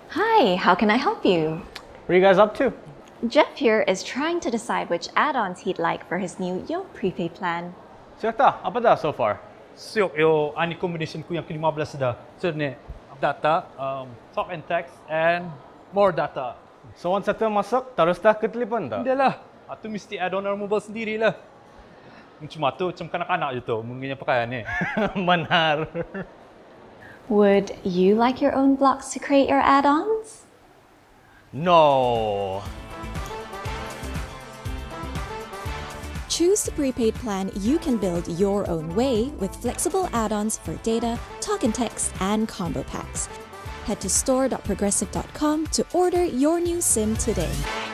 Hi, how can I help you? What are you guys up to? Jeff here is trying to decide which add-ons he'd like for his new Yo prepaid plan. Siya apa dah so far? Siok yo ani combination ko yung ke-15 dah. So ni data, talk and text and more data. So once satu masuk, terus dah ketelipan tak? Hindi lah. Atu mesti add-on removable sendiri lah. Cuma tu macam kanak-kanak je tu, mungkin pakaian ni. Benar. Would you like your own blocks to create your add-ons? No. Choose the prepaid plan you can build your own way with flexible add-ons for data, talk and text, and combo packs. Head to store.progressive.com to order your new SIM today.